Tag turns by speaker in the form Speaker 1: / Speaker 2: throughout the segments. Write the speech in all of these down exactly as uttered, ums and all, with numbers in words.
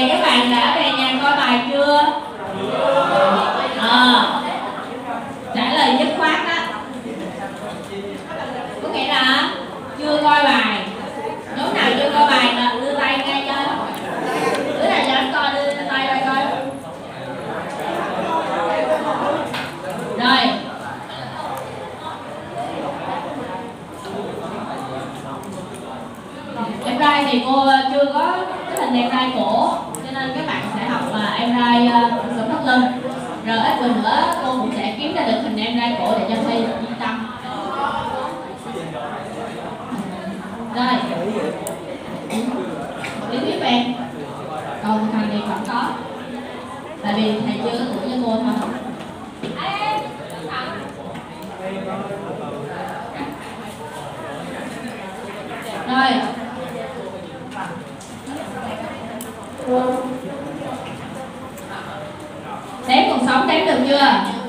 Speaker 1: Vậy các bạn đã về nhà coi bài chưa? À, trả lời dứt khoát đó. Có nghĩa là chưa coi bài. Nhóm nào chưa coi bài là đưa tay ngay cho. Đứa nào dám coi đưa tay ra coi. Rồi. Em rai thì cô chưa có cái hình em rai cổ, cho nên các bạn sẽ học là em rai sống thắt lưng. Rồi ít bữa nữa cô cũng sẽ kiếm ra được hình em rai cổ để cho thi yên tâm. Rồi. Lý thuyết về em. Còn thằng này vẫn có. Tại vì thầy chưa có tuổi với cô thôi. Rồi. Đếm cuộc sống đếm được chưa?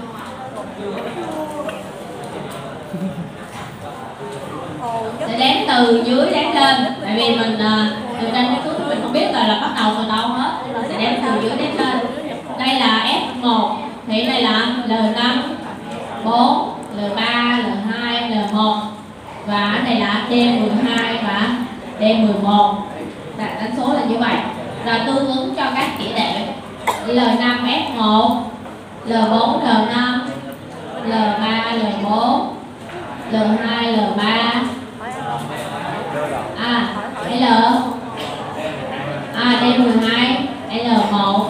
Speaker 1: Sẽ đếm từ dưới đếm lên. Tại vì mình từ trên đến cuối mình không biết là, là bắt đầu từ đâu hết. Mình sẽ đếm từ dưới đếm lên. Đây là F một. Thì đây là L năm, bốn, L ba, L hai, L một. Và đây là D mười hai và D mười một. Đánh số là như vậy. Rồi tương ứng cho các chỉ đề L năm F một, L bốn L năm, L ba L bốn, L hai L ba, à L à D mười hai L một,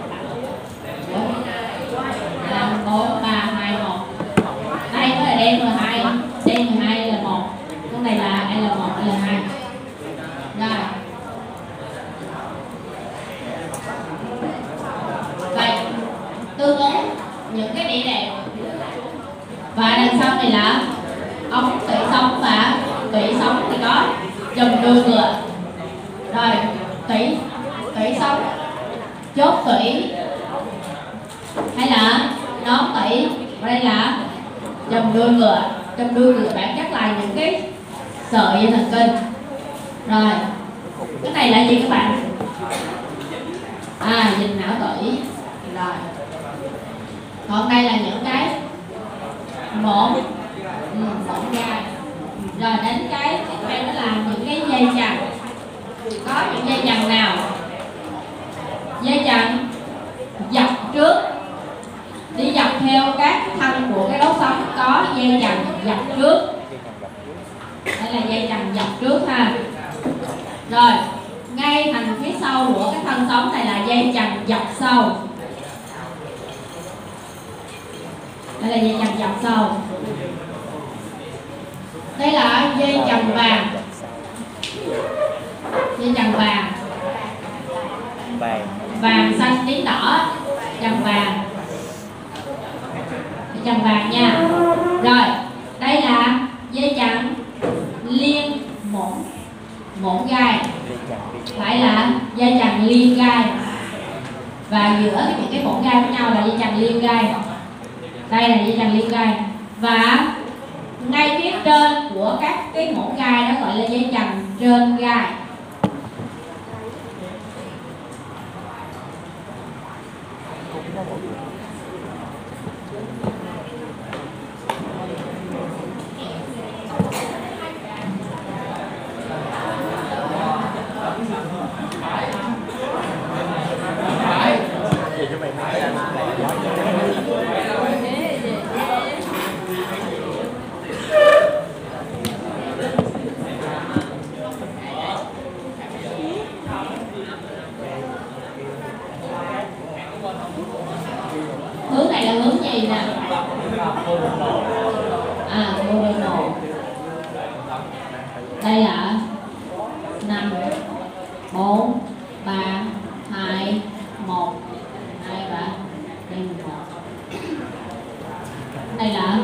Speaker 1: năm bốn ba hai một. Đây có là D mười hai, D mười hai L một, con này là L một L hai. Rồi. Vậy tương ứng những cái địa đề. Và đằng sau này là ống tủy sống và tủy sống thì có dòng đuôi ngựa. Rồi tủy tủy sống, chốt tủy hay là nón tủy. Và đây là dòng đuôi ngựa. Dòng đuôi ngựa bản chất là những cái sợi dây thần kinh. Rồi cái này là gì các bạn? À, dịch não tủy. Rồi. Còn đây là những cái mổn, ừ, mổn gai. Rồi đến cái tiếp theo đó là những cái dây chằng. Có những dây chằng nào? Dây chằng dọc trước, đi dọc theo các thân của cái đốt sống có dây chằng dọc trước. Đây là dây chằng dọc trước ha. Rồi ngay thành phía sau của cái thân sống này là dây chằng dọc sau. Đây là dây chằng dọc sau. Đây là dây chằng vàng. Dây chằng vàng. Vàng xanh tím đỏ. Chằng vàng. Dây chằng vàng nha. Rồi đây là dây chằng liên mổn. Mổn gai. Phải là dây chằng liên gai. Và giữa những cái mổn gai với nhau là dây chằng liên gai. Đây là dây chằng liên gai. Và ngay phía trên của các cái mổn gai đó gọi là dây chằng trên gai. Hướng này là hướng gì nè? À, Moronol. Đây là năm, bốn, ba, hai, một, hai, ba, đây một. Đây là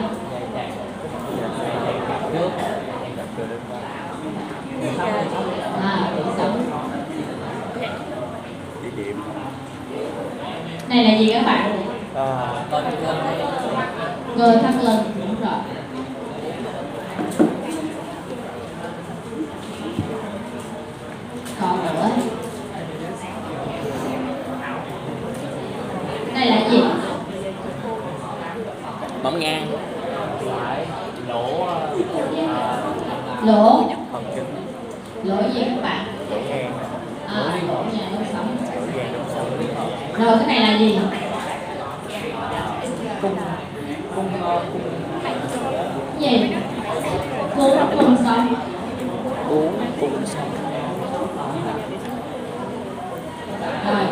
Speaker 1: à, sống. Đây là gì các bạn? Cơ thắt lưng, đúng rồi. Còn nữa
Speaker 2: ngang.
Speaker 3: Lỗ
Speaker 1: Lỗ
Speaker 3: phần chân.
Speaker 1: lỗ gì các bạn?
Speaker 3: Lỗ ngang.
Speaker 1: À, lỗ nhà đốt sống.
Speaker 3: Lỗ ngang đốt sống.
Speaker 1: Rồi cái này là gì?
Speaker 3: Cung cung cung
Speaker 1: Gì? Cuốn cung sống.
Speaker 3: cuốn cung sống.
Speaker 1: Rồi.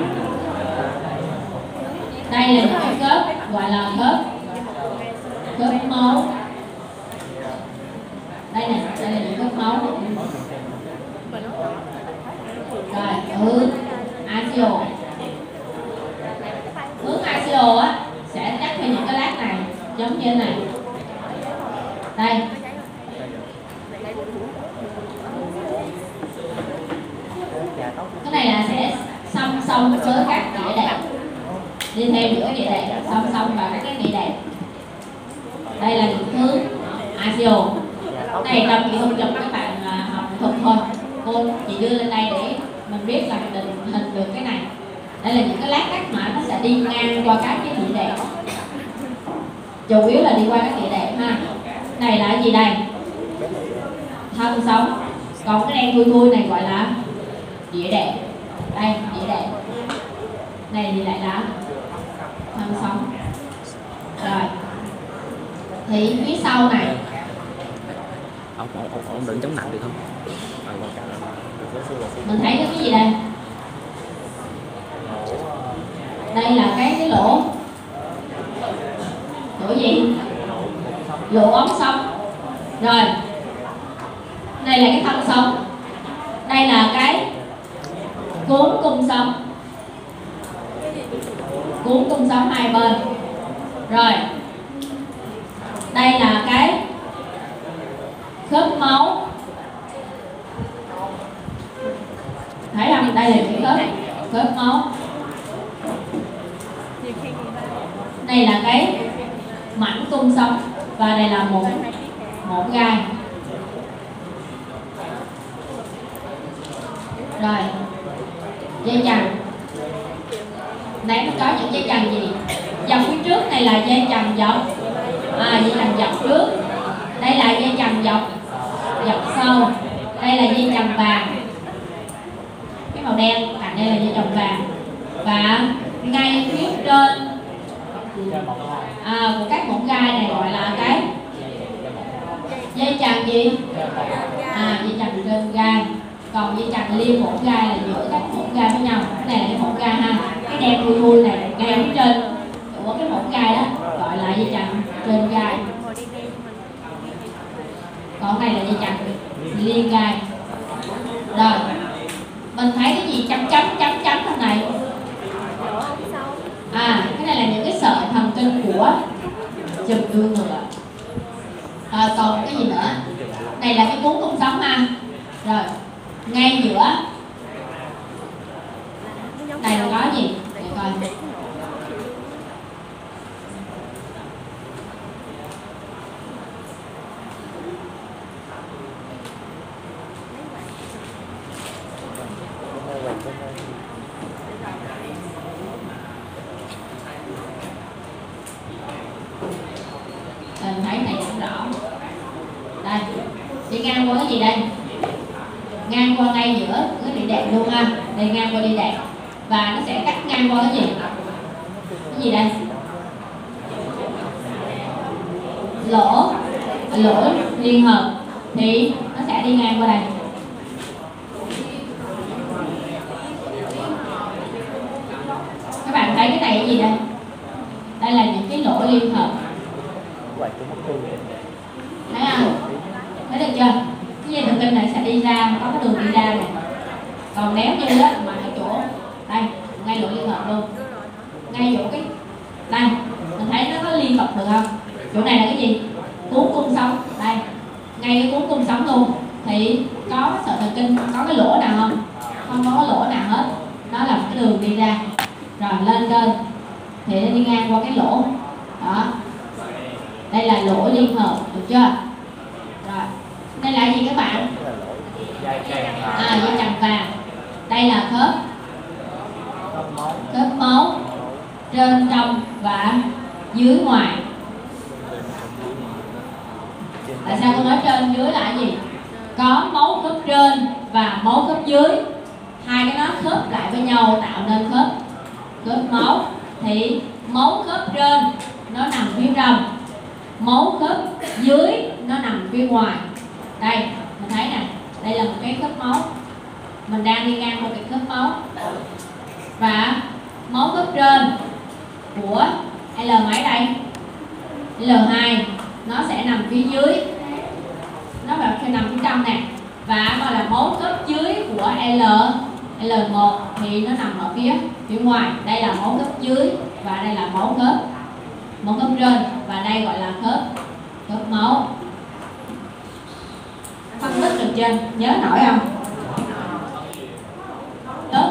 Speaker 1: Đây là những cái khớp gọi là khớp khớp máu. Đây này, đây là những khớp máu. Rồi, hướng axial. Hướng axial á sẽ cắt theo những cái lát này, giống như thế này. Đây. Cái này là sẽ song song với các địa đệm, đi theo giữa địa đệm, song song vào các địa đệm. Đây là những hướng axial. Này trong kỹ thuật chụp các bạn à, học thuật thôi. Cô chỉ đưa lên đây để mình biết là mình định hình được cái này. Đây là những cái lát cắt mà nó sẽ đi ngang qua các cái địa đệm. Chủ yếu là đi qua các địa đệm ha. Này là gì đây? Thân sống. Còn cái đen thui thui này gọi là địa đệm. Đây, địa đệm. Này thì lại là thân sống. Rồi. Thì phía sau này
Speaker 2: Ông ông ông, ông đừng chống nặng được không?
Speaker 1: mình thấy cái gì đây? Đây là cái cái lỗ. Lỗ gì? Lỗ ống sống. Rồi. Đây là cái thân sống. Đây là cái cuốn cung sống. Cuốn cung sống hai bên. Rồi. Đây là cái khớp máu. Thấy không? Đây là cái khớp khớp máu. Đây là cái mảnh cung sống và đây là một một gai. Rồi. Dây chằng. Nãy nó có những dây chằng gì? Dọc phía trước này là dây chằng dọc. À, dây chằng dọc trước. Đây là dây chằng dọc dọc sau. Đây là dây chằng vàng. Cái màu đen cạnh đây là dây chằng vàng. Và ngay phía trên à, của các mỏng gai này gọi là cái dây chằng gì? À, dây chằng trên gai. Còn dây chằng liên mỏng gai là giữa các mỏng gai với nhau. Cái này là cái mỏng gai ha. Cái đen thui thui này gai phía trên của cái mỏng gai đó gọi là dây chằng trên gai. Còn này là dây chằng liên gai. Rồi. Mình thấy cái gì chấm chấm chấm chấm trong này? À, cái này là những cái sợi thần kinh của chùm đuôi ngựa. À, còn cái gì nữa? Này là cái cuốn cung sống ha. Rồi. Ngay giữa này là có gì? Để coi. Mình thấy này cũng rõ. Đây. Đi ngang qua cái gì đây? Ngang qua ngay giữa cái địa đệm luôn ha. Đây ngang qua địa đệm. Và nó sẽ cắt ngang qua cái gì? Cái gì đây? Lỗ. Lỗ liên hợp. Thì nó sẽ đi ngang qua đây. Các bạn thấy cái này cái gì đây? Đây là những cái lỗ liên hợp. Thấy không? Thấy được chưa? Cái dây thần kinh này sẽ đi ra, có cái đường đi ra này. Còn nếu như đó mà ở chỗ đây, ngay lỗ liên hợp luôn. Ngay chỗ cái đây, mình thấy nó có liên hợp được không? Chỗ này là cái gì? Cuốn cung sống. Đây. Ngay cái cuốn cung sống luôn. Thì có cái sợi thần kinh, có cái lỗ nào không? Không có cái lỗ nào hết. Nó là một cái đường đi ra. Rồi lên trên thì nó đi ngang qua cái lỗ. Đó. Đây là lỗ liên hợp, được chưa? Rồi. Đây là gì các bạn? À, dây chằng vàng. Đây là khớp khớp máu trên trong và dưới ngoài. Tại sao cô nói trên dưới là cái gì? Có mấu khớp trên và mấu khớp dưới, hai cái nó khớp lại với nhau tạo nên khớp khớp mấu. Thì mấu khớp trên nó nằm phía trong, mấu khớp dưới nó nằm phía ngoài. Đây mình thấy nè, đây là một cái khớp mấu, mình đang đi ngang một cái khớp mấu, và mấu khớp trên của L mấy đây? L hai nó sẽ nằm phía dưới, nó vào khi nằm phía trong nè, và gọi là mấu khớp dưới của L L một thì nó nằm ở phía phía ngoài. Đây là mấu khớp dưới và đây là mấu khớp mấu khớp trên, và đây gọi là khớp khớp mấu. Phân tích được chưa? Nhớ nổi không? Tốt.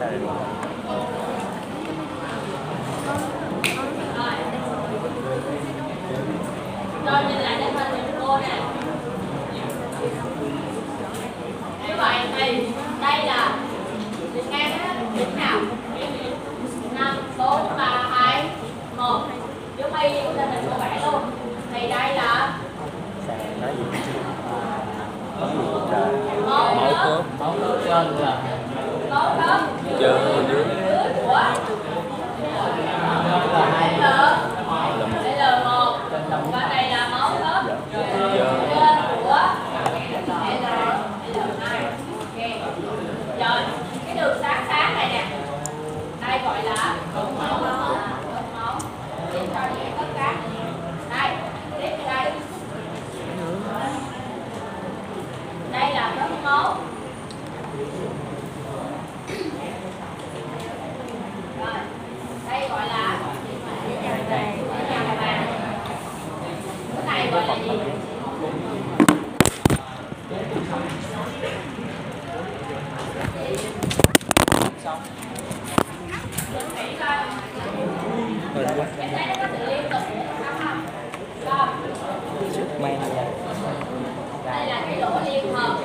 Speaker 3: Sai rồi.
Speaker 1: Rồi nhìn lại trên hình của cô nè. Như vậy thì đây là đỉnh ngang á, đỉnh nào? Năm, bốn, ba, hai, một. Giống y như trên hình của bạn luôn. Thì đây là
Speaker 3: Sai nói gì? Nói gì trời?
Speaker 1: một
Speaker 2: Máu
Speaker 1: khớp,
Speaker 2: khớp.
Speaker 3: Máu trên là
Speaker 1: một khớp
Speaker 2: Trên dưới.
Speaker 1: dưới của L, L một và đây là máu khớp trên của L, L hai. Ok. Rồi, cái đường sáng sáng này nè, đây gọi là cột máu, cột máu. Tiếp cho những tất cả. Đây, tiếp vào đây. Đây là khớp máu. Rồi, đây gọi là nhàng vàng. Cái này gọi là gì?
Speaker 3: xong.
Speaker 1: Nghĩ coi.
Speaker 2: Hơi quá.
Speaker 1: Cái này nó có sự liên tục không không? Rồi.
Speaker 2: Sức mang ra.
Speaker 1: Đây là cái lỗ liên hợp.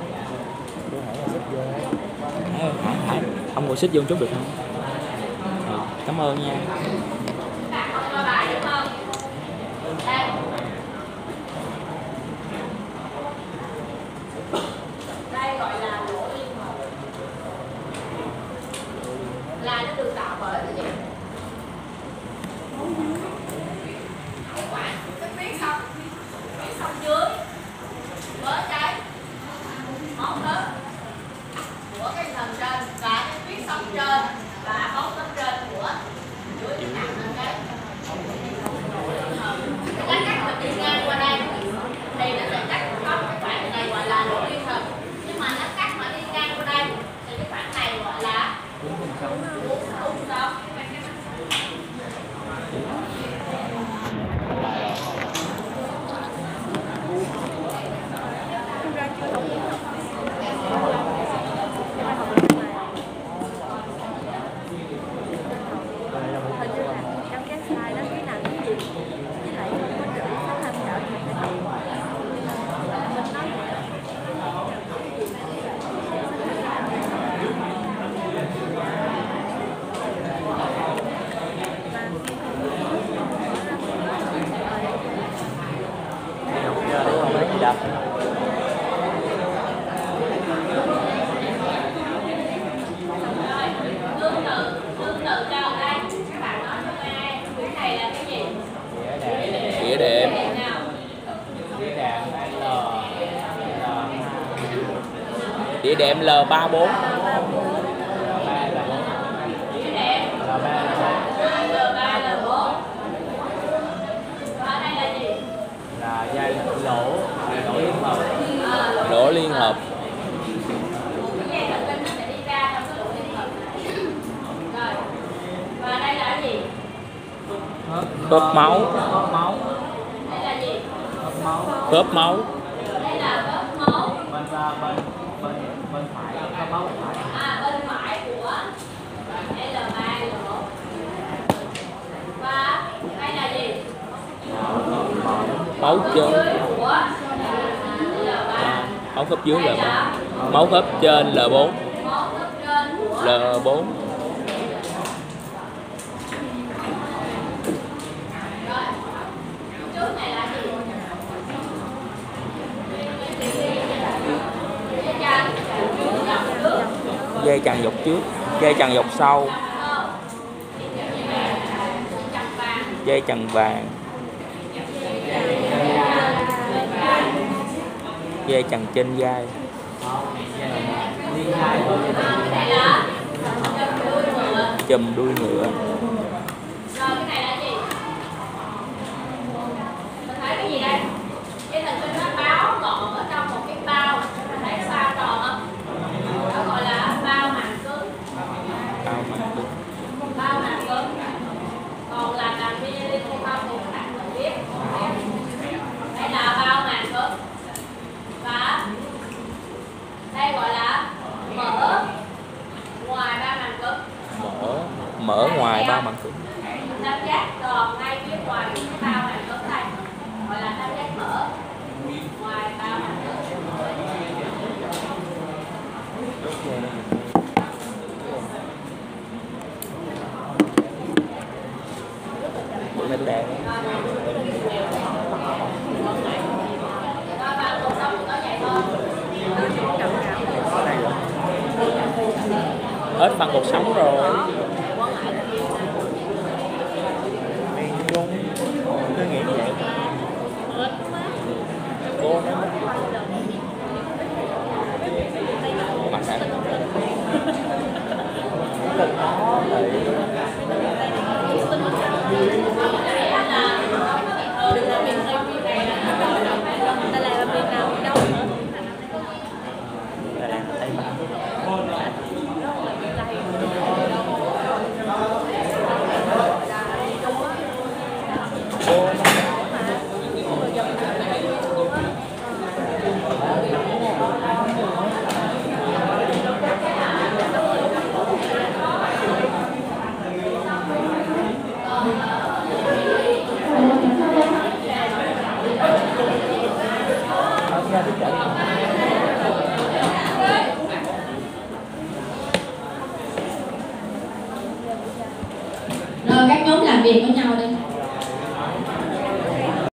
Speaker 2: Hải, Hải, Hải. Ông ngồi xích vô một chút được không? Ừ, cảm ơn nha.
Speaker 1: Bạn không coi bài đúng không? Đây. Đây gọi là lỗ liên hợp. Là nó được tạo bởi cái gì? Cái quản, cái tuyến sông, tuyến sông dưới với cái móng khớp của cái thần trên và cái tuyến sông trên và móng khớp trên của dưới cái nặng lên cái cái cắt mình đi ngang qua đây thì nó sẽ cắt có cái khoảng này gọi là lỗ liên hợp, nhưng mà nó cắt mà đi ngang qua đây thì cái khoảng này gọi là cuốn khung sống.
Speaker 4: Trong cái slide đó cái nào cái gì với lại không có chữ phát thanh đỡ thì phải mình nói
Speaker 3: Giờ đúng không? Lấy gì đâu.
Speaker 1: Tương tự, tương tự cho đây các bạn nói cho ai cái này là cái gì?
Speaker 2: Đĩa đệm.
Speaker 1: Đệm nào?
Speaker 3: Đĩa đệm L
Speaker 2: Đĩa đệm L ba bốn.
Speaker 1: Đĩa đệm
Speaker 3: L ba
Speaker 1: L ba L bốn. Và đây là gì?
Speaker 3: là dây lỗ lỗ liên hợp.
Speaker 1: À, lỗ
Speaker 2: Lỗ liên hợp.
Speaker 1: cái dây thần kinh nó sẽ đi ra trong cái lỗ liên hợp này. Rồi. Và đây là gì?
Speaker 2: Khớp máu.
Speaker 3: Khớp máu.
Speaker 1: Đây là gì?
Speaker 3: Khớp máu.
Speaker 2: Khớp máu.
Speaker 1: Đây là khớp máu.
Speaker 3: Bên bên bên bên phải khớp máu bên phải.
Speaker 1: À, bên phải của L ba L một. Và đây là gì?
Speaker 2: Máu trên.
Speaker 1: Dưới của L ba.
Speaker 2: Máu khớp dưới
Speaker 1: Đây
Speaker 2: L ba.
Speaker 1: là
Speaker 2: Máu khớp trên L bốn.
Speaker 1: máu khớp trên của
Speaker 2: L bốn.
Speaker 1: Rồi. Trước này là gì? Dây chằng dọc trước.
Speaker 2: Dây chằng dọc trước. Dây chằng dọc sau.
Speaker 1: Chằng vàng.
Speaker 2: Dây chằng vàng. Dây chằng trên vai.
Speaker 3: Liên hai thôi.
Speaker 1: Cái này là chùm đuôi ngựa.
Speaker 2: Chùm đuôi ngựa.
Speaker 1: Rồi cái này là gì? Mình thấy cái gì đây? Cái thần kinh nó báo gọn ở trong một cái bao. Mình thấy cái bao tròn không? Đó gọi là bao màng cứng.
Speaker 2: Bao mặt cứng.
Speaker 1: Bao màng cứng. Còn là làm mini hay không thì các bạn cần biết. Đây là bao màng cứng. Và đây gọi là mở ngoài ba màng
Speaker 2: mở ngoài bao màng cứng.
Speaker 1: Tam giác tròn ngay phía ngoài cái bao màng cứng này gọi là tam giác mở ngoài bao màng cứng.
Speaker 2: Bữa nay tôi đẹp. Hết phần cuộc sống rồi.
Speaker 3: Miền Trung cứ nghĩ vậy. Cô nói
Speaker 2: Mặt sẵn.
Speaker 3: cần có thì
Speaker 4: Đà Lạt là miền nào miền Đông nữa?
Speaker 3: Đà Lạt là Tây Bắc.
Speaker 1: Rồi các nhóm làm việc với nhau đi.